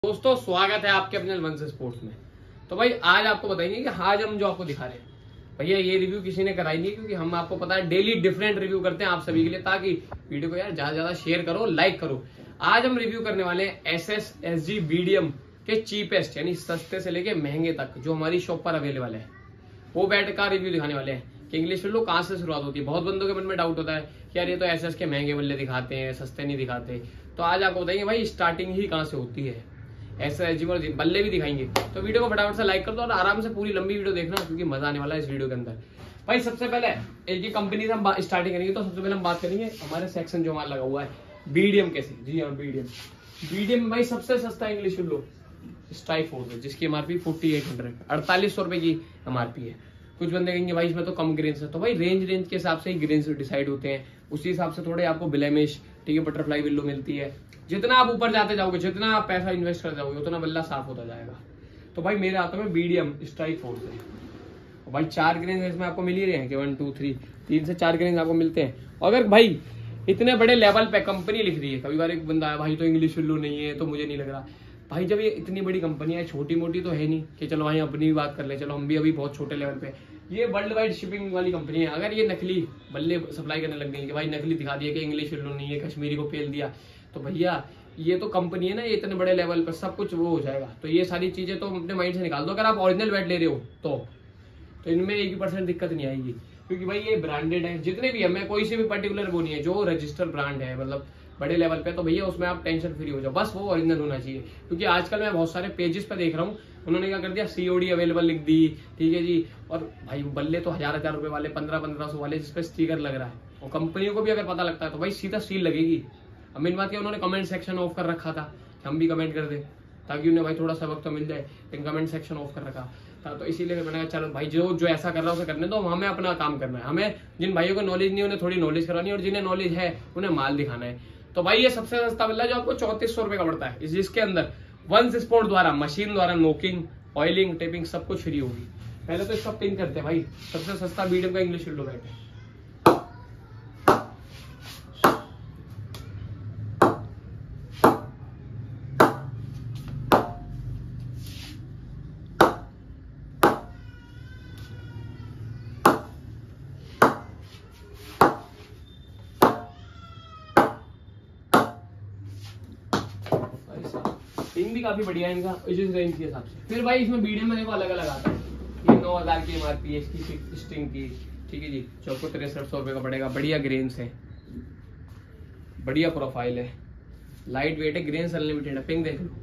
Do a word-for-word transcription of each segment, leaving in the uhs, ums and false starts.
दोस्तों स्वागत है आपके अपने वंश स्पोर्ट्स में। तो भाई आज आपको बताएंगे कि आज हम जो आपको दिखा रहे हैं भैया ये रिव्यू किसी ने कराई नहीं, क्योंकि हम आपको पता है डेली डिफरेंट रिव्यू करते हैं आप सभी के लिए, ताकि वीडियो को यार ज्यादा ज्यादा शेयर करो, लाइक करो। आज हम रिव्यू करने वाले हैं S S S G BDM के चीपेस्ट यानी सस्ते से लेके महंगे तक जो हमारी शॉप पर अवेलेबल है, वो बैट का रिव्यू दिखाने वाले हैं कि इंग्लिश में लोग कहाँ से शुरुआत होती है। बहुत बंदों के मन में डाउट होता है कि यार ये तो एस एस के महंगे बल्ले दिखाते हैं, सस्ते नहीं दिखाते। तो आज आपको बताएंगे भाई स्टार्टिंग ही कहाँ से होती है, ऐसा एस जी बल्ले भी दिखाएंगे। तो वीडियो को फटाफट से लाइक कर दो और आराम से पूरी लंबी वीडियो देखना, क्योंकि मजा आने वाला है इस वीडियो के अंदर। भाई सबसे पहले एक ही कंपनी से हम स्टार्टिंग करेंगे, तो सबसे पहले हम बात करेंगे हमारे सेक्शन जो हमारा लगा हुआ है बीडीएम कैसे। जी हाँ बीडीएम बीडीएम भाई सबसे सस्ता इंग्लिश लो स्ट्राइक फोर्स है, जिसकी एमआरपी फोर्टी एट हंड्रेड अड़तालीस सौ रुपए की एमआरपी है। कुछ बंदे कहेंगे भाई इसमें तो कम ग्रेन्स है, तो भाई रेंज रेंज के हिसाब से ही ग्रेन्स डिसाइड होते हैं, उसी हिसाब से थोड़े आपको ब्लेमिश ठीक है बटरफ्लाई विल्लो मिलती है। जितना आप ऊपर जाते जाओगे, जितना आप पैसा इन्वेस्ट कर जाओगे, उतना बल्ला साफ होता जाएगा। तो भाई मेरे हाथों में बीडीएम स्ट्राइक फोर्स है, और भाई चार ग्रेन्स इसमें आपको मिल ही रहे हैं कि वन टू थ्री तीन से चार ग्रेन्स आपको मिलते हैं। अगर भाई इतने बड़े लेवल पे कंपनी लिख रही है, कभी बार एक बंदा है भाई तो इंग्लिश विल्लो नहीं है तो मुझे नहीं लग रहा। भाई जब ये इतनी बड़ी कंपनी है, छोटी मोटी तो है नहीं कि चलो भाई अपनी भी बात कर ले, चलो हम भी अभी बहुत छोटे लेवल पे, ये वर्ल्ड वाइड शिपिंग वाली कंपनी है। अगर ये नकली बल्ले सप्लाई करने लग गई कि भाई नकली दिखा दिया कि इंग्लिश विल्लो नहीं है, कश्मीरी को पेल दिया, तो भैया ये तो कंपनी है ना, ये इतने बड़े लेवल पर सब कुछ वो हो जाएगा। तो ये सारी चीजें तो अपने माइंड से निकाल दो। अगर आप ओरिजिनल बैट ले रहे हो तो तो इनमें एक भी परसेंट दिक्कत नहीं आएगी, क्योंकि भाई ये ब्रांडेड है। जितने भी है, मैं कोई से भी पर्टिकुलर वो नहीं है, जो रजिस्टर्ड ब्रांड है मतलब बड़े लेवल पे, तो भैया उसमें आप टेंशन फ्री हो जाओ, बस वो ओरिजिनल होना चाहिए। क्योंकि आजकल मैं बहुत सारे पेजेस पे देख रहा हूँ, उन्होंने क्या कर दिया सीओडी अवेलेबल लिख दी, ठीक है जी। और भाई बल्ले तो हजार हजार रुपए वाले, पंद्रह पंद्रह सौ वाले जिसपे स्टिकर लग रहा है, और कंपनियों को भी अगर पता लगता है तो भाई सीधा सील लगेगी। अब मेन बात क्या, उन्होंने कमेंट सेक्शन ऑफ कर रखा था, हम भी कमेंट कर दे ताकि उन्हें भाई थोड़ा सबक तो मिल जाए, लेकिन कमेंट सेक्शन ऑफ कर रखा था। तो इसीलिए मैंने कहा चलो भाई जो जो ऐसा कर रहा है उसे करने दो, हमें अपना काम करना है। हमें जिन भाइयों को नॉलेज नहीं उन्हें थोड़ी नॉलेज करानी है, और जिन्हें नॉलेज है उन्हें माल दिखाना है। तो भाई ये सबसे सस्ता बल्ला जो आपको चौंतीस सौ रुपए का पड़ता है, जिसके अंदर वंश स्पोर्ट द्वारा मशीन द्वारा नोकिंग, ऑयलिंग, टेपिंग सब कुछ फ्री होगी। पहले तो इसका पिन करते हैं भाई, सबसे सस्ता बीडीएम का इंग्लिश विल्लो बैट है। पिन भी काफी बढ़िया है इनका इस रेंज के हिसाब से। फिर भाई इसमें बीडीएम में देखो अलग अलग आता है, ये नौ हजार की एमआरपी है इसकी स्ट्रिंग की, ठीक है जी। चौको तिरसठ सौ रुपए का पड़ेगा, बढ़िया ग्रेन्स है, बढ़िया प्रोफाइल है, लाइट वेट है, ग्रेन्स अनलिमिटेड है। पिंग देख लो,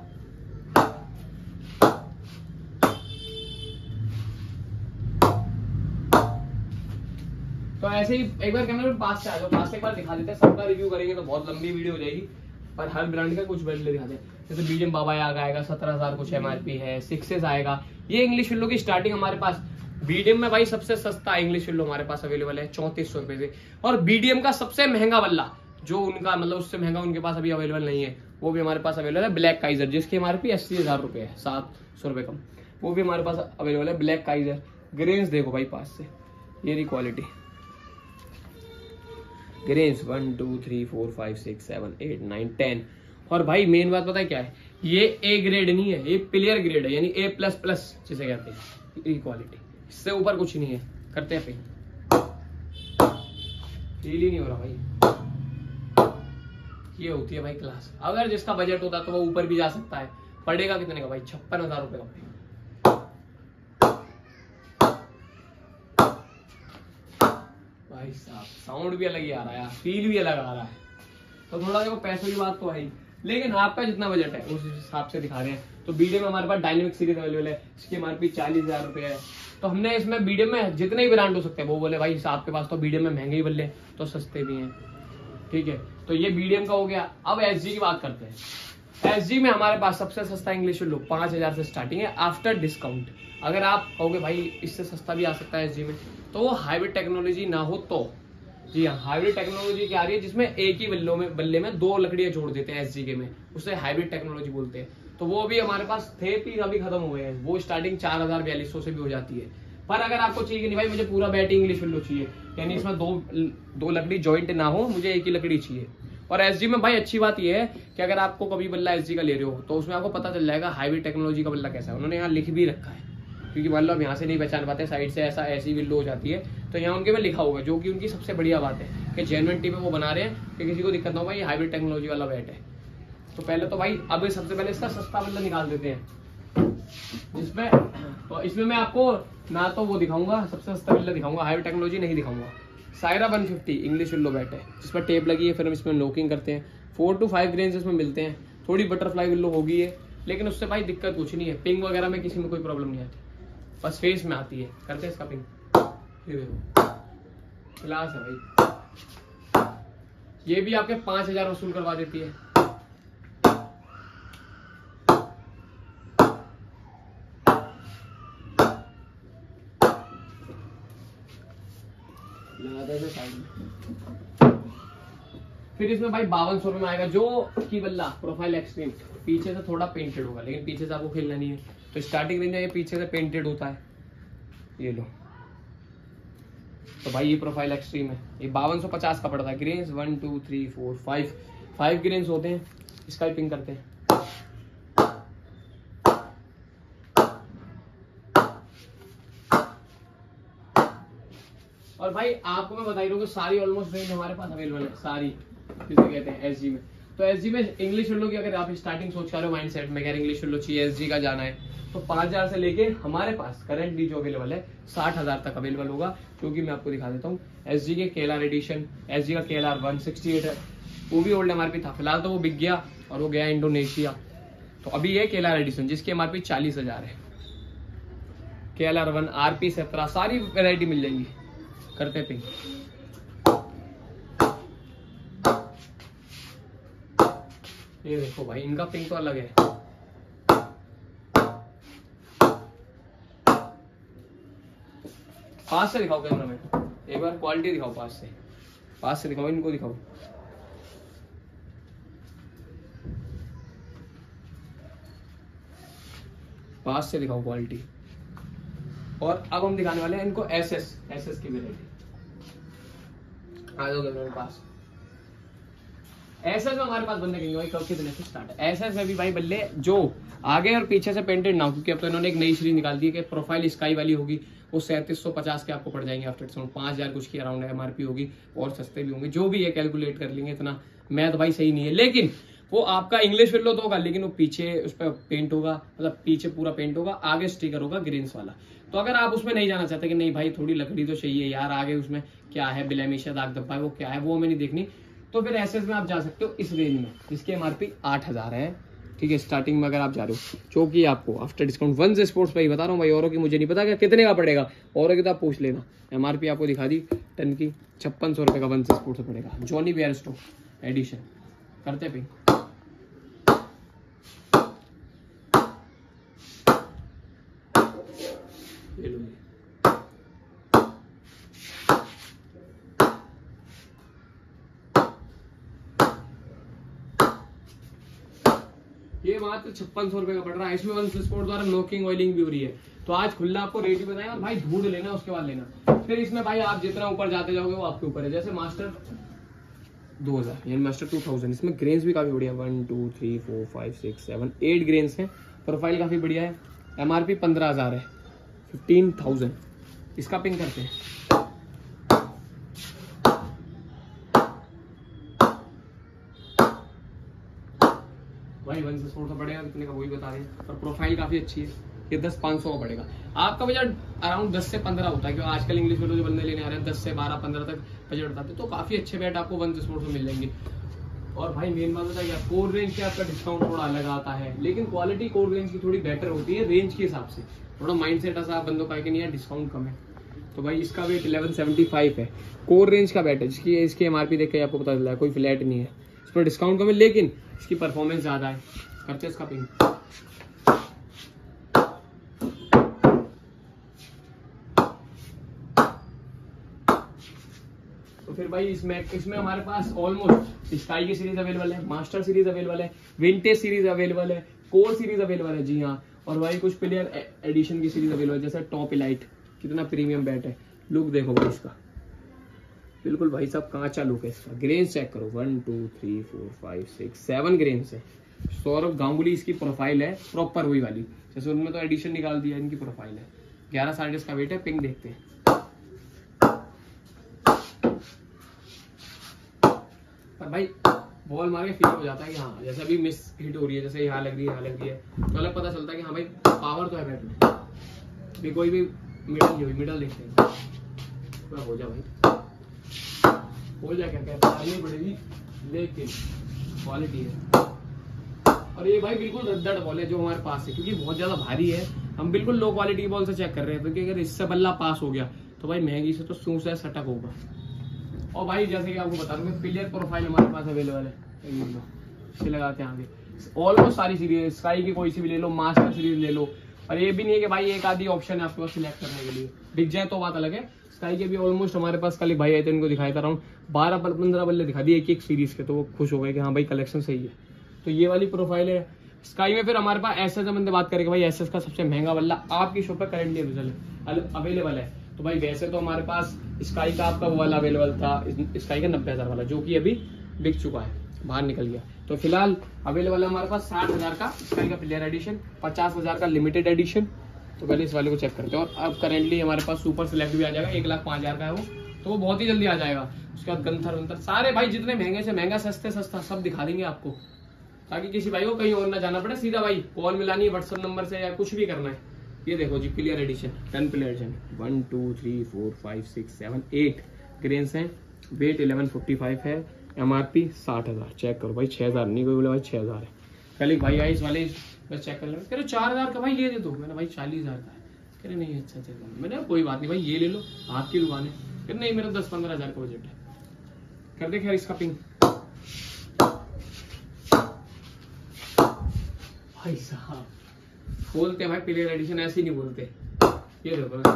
तो ऐसे ही एक बार कैमरे में पास से आ जाओ, पास से एक बार दिखा देते हैं। सबका रिव्यू करेंगे तो बहुत लंबी वीडियो हो जाएगी, पर हर ब्रांड का कुछ बल्ले दिखाते हैं। जैसे बीडीएम बाबा आएगा सत्रह हजार कुछ एमआरपी है, सिक्सेस आएगा। ये इंग्लिश विल्लो की स्टार्टिंग हमारे पास बीडीएम में भाई सबसे सस्ता इंग्लिश विल्लो हमारे पास अवेलेबल है चौंतीस सौ रुपए से। और बीडीएम का सबसे महंगा बल्ला जो उनका मतलब उससे महंगा उनके पास अभी अवेलेबल नहीं है, वो भी हमारे पास अवेलेबल है ब्लैक काइजर, जिसकी एमआरपी अस्सी हजार रुपए है, सात सौ रुपए कम, वो भी हमारे पास अवेलेबल है ब्लैक काइजर। ग्रेन्स देखो भाई पास से, ये रही quality grains one two three four five six seven eight nine ten. और भाई मेन बात पता है क्या है, ये ए ग्रेड नहीं है, ये प्लेयर ग्रेड है, यानी ए प्लस प्लस जिसे कहते हैं, ये क्वालिटी, इससे ऊपर कुछ नहीं है। करते हैं फील ही नहीं हो रहा भाई, ये होती है भाई क्लास। अगर जिसका बजट होता तो वो ऊपर भी जा सकता है। पड़ेगा कितने का भाई, छप्पन हजार रुपए का। भाई साहब साउंड भी अलग ही आ रहा है, फील भी अलग आ रहा है। तो थोड़ा देखो पैसों की बात तो है, लेकिन आपका जितना बजट है उस हिसाब से दिखा रहे हैं। तो बीडीएम में हमारे पास डायनेमिक सीरीज अवेलेबल है, इसकी एमआरपी चालीस हजार रुपए है। तो हमने इसमें बीडीएम में जितने भी ब्रांड हो सकते हैं, वो बोले भाई आपके पास तो बीडीएम में महंगे ही बल्ले तो सस्ते भी हैं, ठीक है। तो ये बीडीएम का हो गया। अब एसजी की बात करते हैं। एसजी में हमारे पास सबसे सस्ता इंग्लिश विल्लो पांच हजार से स्टार्टिंग है आफ्टर डिस्काउंट। अगर आप कहोगे भाई इससे सस्ता भी आ सकता है एसजी में, तो वो हाइब्रिड टेक्नोलॉजी ना हो तो। जी हाँ, हाइब्रिड टेक्नोलॉजी क्या आ रही है, जिसमें एक ही बल्लों में बल्ले में दो लकड़ियां जोड़ देते हैं एसजी के में, उसे हाइब्रिड टेक्नोलॉजी बोलते हैं। तो वो भी हमारे पास थे, फिर अभी खत्म हुए हैं। वो स्टार्टिंग चार हजार बयालीस सौ से भी हो जाती है। पर अगर आपको चाहिए कि नहीं भाई मुझे पूरा बैट इंग्लिश विल्लो चाहिए, यानी इसमें दो दो लकड़ी जॉइंट ना हो, मुझे एक ही लकड़ी चाहिए, और एसजी में भाई अच्छी बात ये है कि अगर आपको कभी बल्ला एसजी का ले रहे हो तो उसमें आपको पता चल जाएगा हाईब्रिड टेक्नोलॉजी का बल्ला कैसा है। उन्होंने यहाँ लिख भी रखा है, क्योंकि बल्ला अब यहाँ से नहीं पहचान पाते, साइड से ऐसा ऐसी विंडो हो जाती है, तो यहाँ उनके में लिखा होगा, जो कि उनकी सबसे बढ़िया बात है कि जेन्युइन टी में वो बना रहे हैं कि किसी को दिक्कत ना हो, भाई हाईब्रिड टेक्नोलॉजी वाला बैट है। तो पहले तो भाई अब सबसे पहले इसका सस्ता बल्ला निकाल देते हैं, जिसमें तो इसमें मैं आपको ना तो वो दिखाऊंगा सबसे सस्ता बल्ला दिखाऊंगा, हाईब्रिड टेक्नोलॉजी नहीं दिखाऊंगा। Sierra one fifty English willow bat है, जिस पर टेप लगी है, फिर हम इसमें नोकिंग करते हैं। फोर टू फाइव ग्रेन्स इसमें मिलते हैं, थोड़ी बटरफ्लाई विल्लो होगी है, लेकिन उससे भाई दिक्कत कुछ नहीं है, पिंग वगैरह में किसी में कोई प्रॉब्लम नहीं आती, बस फेस में आती है। करते हैं इसका पिंग, ये देखो क्लास है भाई। ये भी आपके पांच हजार वसूल करवा देती है। फिर इसमें भाई बावन सौ रुपए में आएगा जो की बल्ला प्रोफाइल एक्सट्रीम, पीछे से थोड़ा पेंटेड होगा, लेकिन पीछे से आपको खेलना नहीं है, तो स्टार्टिंग रेंज में ये पीछे से पेंटेड होता है, ये लो। तो भाई ये प्रोफाइल एक्सट्रीम है, ये बावन सौ पचास का पड़ता है। Grains one two three four five five grains होते हैं, इसका ही पिंग करते हैं। और भाई आपको मैं बता ही रहा हूँ सारी ऑलमोस्ट रेंज हमारे पास अवेलेबल है, सारी जिसे कहते हैं एसजी में। तो एसजी में इंग्लिश विल्लो की अगर आप स्टार्टिंग सोच कर रहे हो माइंड सेट में, अगर इंग्लिश विल्लो चाहिए, एसजी का जाना है, तो पांच हजार से लेके हमारे पास करंटली जो अवेलेबल है साठ हजार तक अवेलेबल होगा, क्योंकि मैं आपको दिखा देता हूँ। एसजी के केएलआर एडिशन, एसजी का केएलआर वन सिक्सटी एट है, वो भी ओल्ड एमआरपी था, फिलहाल तो वो बिक गया और वो गया इंडोनेशिया। तो अभी ये केएलआर एडिशन जिसकी एमआरपी चालीस हजार है, केएलआर वन, आरपी सत्रह, सारी वेरायटी मिल जाएंगी। करते पिंग, ये देखो भाई इनका पिंग तो अलग है। पास से दिखाओ कैमरा में, एक बार क्वालिटी दिखाओ, पास से पास से दिखाओ, इनको दिखाओ। पास से दिखाओ क्वालिटी। और अब हम दिखाने वाले हैं इनको एसएस एसएस की वेरायटी। आ जाओ मेरे पास। एसएस में हमारे पास बंदे कहेंगे भाई कब कितने से स्टार्ट है। एसएस में भी भाई बल्ले जो आगे और पीछे से पेंटेड ना हो, क्योंकि अब तो इन्होंने एक नई सीरीज निकाल दी है कि प्रोफाइल स्काई वाली होगी, वो सैंतीस सौ पचास के आपको पड़ जाएंगे आफ्टर डिस्काउंट, पांच हजार कुछ की अराउंड एमआरपी होगी, और सस्ते भी होंगे, जो भी है कैलकुलेट कर लेंगे, इतना मैथ भाई सही नहीं है। लेकिन वो आपका इंग्लिश विल्लो तो होगा, लेकिन वो पीछे उस पर पेंट होगा, मतलब पीछे पूरा पेंट होगा, आगे स्टिकर होगा ग्रेन्स वाला। तो अगर आप उसमें नहीं जाना चाहते कि नहीं भाई थोड़ी लकड़ी तो चाहिए यार, आगे उसमें क्या है, बिलेमिशा दाग धब्बा है, वो क्या है, वो हमें नहीं देखनी, तो फिर एसएस में आप जा सकते हो इस रेंज में, जिसकी एमआरपी आठ हजार है। ठीक है, स्टार्टिंग में अगर आप जा रहे हो, जो कि आपको आफ्टर डिस्काउंट वन से स्पोर्ट्स भाई बता रहा हूँ भाई, औरों की मुझे नहीं पता कितने का पड़ेगा, औरों की तो आप पूछ लेना। एमआरपी आपको दिखा दी टन की, छप्पन सौ रुपए का वन से स्पोर्ट्स पड़ेगा, जॉनी बेयरस्टो एडिशन। करते पिंग, ये मात्र छप्पन सौ रुपए का पड़ रहा है। इसमें वन स्पोर्ट द्वारा नोकिंग ऑयलिंग भी हो रही है। तो आज खुला आपको रेट भी बताएं, और भाई ढूंढ लेना उसके बाद लेना। फिर इसमें भाई आप जितना ऊपर जाते जाओगे वो आपके ऊपर है। जैसे मास्टर दो हजार, यानी मास्टर टू थाउजेंड, इसमें ग्रेन्स भी काफी बढ़िया, one two three four five six seven eight grains है, प्रोफाइल काफी बढ़िया है, एमआरपी पंद्रह हजार है, फिफ्टीन थाउजेंड। इसका पिंग करते हैं, भाई वन से स्पोर्ट का पड़ेगा कितने का वही बता रहे हैं, पर प्रोफाइल काफी अच्छी है। ये दस पाँच सौ का पड़ेगा। आपका बजट अराउंड दस से पंद्रह होता है, क्योंकि आजकल इंग्लिश में जो बंदे लेने आ रहे हैं दस से बारह पंद्रह तक बजट बताते हैं, तो काफी अच्छे बैट आपको वन से स्पोर्ट में मिल जाएंगे। और भाई मेन बात बताइए, कोर रेंज के आपका डिस्काउंट थोड़ा अलग आता है, लेकिन क्वालिटी कोर रेंज की थोड़ी बेटर होती है रेंज के हिसाब से। थोड़ा माइंड सेट ऐसा बंदों का कि नहीं यार डिस्काउंट कम है, तो भाई इसका वेट इलेवन सेवेंटी फाइव है, कोर रेंज का बैट है, जिसकी इसकी एमआरपी देख के आपको पता चल रहा है कोई फ्लैट नहीं है, इस पर डिस्काउंट कम है, लेकिन इसकी परफॉर्मेंस ज्यादा है। करते इसका पिंग, तो फिर भाई इसमें इसमें हमारे पास ऑलमोस्ट स्काई की सीरीज अवेलेबल है, मास्टर सीरीज अवेलेबल है, विंटेज सीरीज अवेलेबल है, कोर सीरीज अवेलेबल है, जी हाँ, और भाई कुछ प्लेयर एडिशन की सीरीज अवेलेबल है, जैसे टॉप इलाइट, कितना प्रीमियम बैट है, लुक देखो भाई इसका, बिल्कुल भाई साहब कांचा लुक है इसका। ग्रेन चेक करो, one two three four five six seven grain है। सौरभ गांगुली इसकी प्रोफाइल है, प्रॉपर वही वाली, जैसे उनमें तो एडिशन निकाल दिया, इनकी प्रोफाइल है। ग्यारह साढ़े इसका वेट है। पिंक देखते हैं, पर भाई बॉल मार के फील हो जाता है कि हाँ जैसे अभी मिस हिट हो रही है, जैसे यहाँ लग रही है यहाँ लग रही है, तो अलग पता चलता है कि हाँ भाई पावर तो है बैट में। अभी कोई भी मिडल नहीं हुई, मिडल देखते हैं, हो जा भाई हो जा, क्या कहते हैं पड़ेगी, लेकिन क्वालिटी है। और ये भाई बिल्कुल रद्दड़ बॉल है जो हमारे पास है, क्योंकि बहुत ज्यादा भारी है। हम बिल्कुल लो क्वालिटी की बॉल से चेक कर रहे हैं, क्योंकि अगर इससे बल्ला पास हो गया तो भाई महंगी से तो सूस है सटक होगा। और भाई जैसे कि आपको बता दूं, प्लेयर प्रोफाइल हमारे पास अवेलेबल है, इसे लगाते हैं आगे। ऑलमोस्ट सारी सीरीज, स्काई की कोई सी भी ले लो, मास्टर सीरीज ले लो। और ये भी नहीं है कि भाई एक आधी ऑप्शन है आपके पास सिलेक्ट करने के लिए, दिख जाए तो बात अलग है। स्काई के भी ऑलमोस्ट हमारे पास कल भाई आए थे, इनको दिखाया था अराउंड बारह पंद्रह बल्ले दिखा दिए एक एक सीरीज के, तो वो खुश हो गए कि हाँ भाई कलेक्शन सही है। तो ये वाली प्रोफाइल है स्काई में। फिर हमारे पास एस एस बंदे बात करेंगे, भाई एस एस का सबसे महंगा बल्ला आपकी शॉप पर करेंटली अवेलेबल है। तो भाई वैसे तो हमारे पास स्काई का आपका वो वाला अवेलेबल था, स्काई का नब्बे हजार वाला, जो कि अभी बिक चुका है, बाहर निकल गया। तो फिलहाल अवेलेबल है हमारे पास साठ हजार का स्काई का प्लेयर एडिशन, पचास हजार का लिमिटेड एडिशन। तो पहले इस वाले को चेक करते हैं। और अब करेंटली हमारे पास सुपर सिलेक्ट भी आ जाएगा, एक लाख पांच हजार का है वो, तो वो बहुत ही जल्दी आ जाएगा। उसके बाद गंथर वंथर सारे भाई जितने महंगे से महंगा सस्ते सस्ता सब दिखा देंगे आपको, ताकि किसी भाई को कहीं और ना जाना पड़े, सीधा भाई कॉल मिलानी है व्हाट्सएप नंबर से या कुछ भी करना है। ये देखो जी player edition, ten player edition, one two three four five six seven eight grains हैं, वेट इलेवन फोर्टी फाइव है, एमआरपी साठ हजार। चेक करो भाई, छह हजार नहीं कोई बोले भाई छह हजार है। कल एक भाई आई इस वाले बस चेक कर ले, कह रहे चार हजार का भाई ये दे दो, मैंने भाई चालीस हजार का है। कह रहे नहीं अच्छा अच्छा, मैंने कोई बात नहीं भाई ये ले लो, आपकी दुकान है। कह नहीं मेरा दस पंद्रह हजार का बजट है। कर दे खैर इसका पिंक भाई साहब, बोलते भाई प्लेयर एडिशन ऐसे ही नहीं बोलते। ये देखो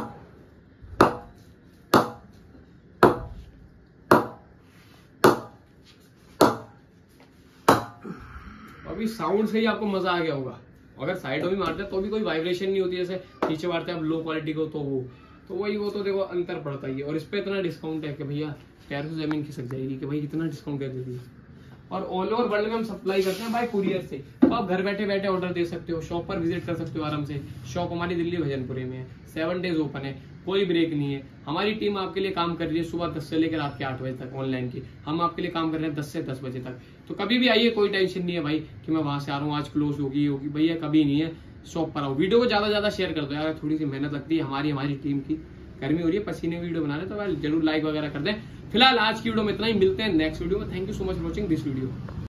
अभी साउंड से ही आपको मजा आ गया होगा। अगर साइड में मारते तो भी कोई वाइब्रेशन नहीं होती, जैसे नीचे मारते हैं आप लो क्वालिटी को, तो वो तो वही वो तो देखो अंतर पड़ता ही है। और इस पे इतना डिस्काउंट है कि भैया पैर से जमीन खिसक जाएगी कि भाई इतना डिस्काउंट कर दीजिए। और ऑल ओवर वर्ल्ड में हम सप्लाई करते हैं भाई कुरियर से, तो आप घर बैठे बैठे ऑर्डर दे सकते हो, शॉप पर विजिट कर सकते हो आराम से। शॉप हमारी दिल्ली भजनपुरे में है, सेवन डेज ओपन है, कोई ब्रेक नहीं है। हमारी टीम आपके लिए काम कर रही है सुबह दस से लेकर रात के आठ बजे तक ऑनलाइन की। हम आपके लिए काम कर रहे हैं दस से दस बजे तक। तो कभी भी आइए, कोई टेंशन नहीं है भाई कि मैं वहां से आ रहा हूँ आज क्लोज होगी होगी, भैया कभी नहीं है, शॉप पर आओ। वीडियो को ज्यादा ज्यादा शेयर कर दो यार, थोड़ी सी मेहनत लगती है हमारी हमारी टीम की, गर्मी हो रही है पसीने वीडियो बना रहे, तो भाई जरूर लाइक वगैरह कर दें। फिलहाल आज की वीडियो में इतना ही, मिलते हैं नेक्स्ट वीडियो में। Thank you so much for watching this video.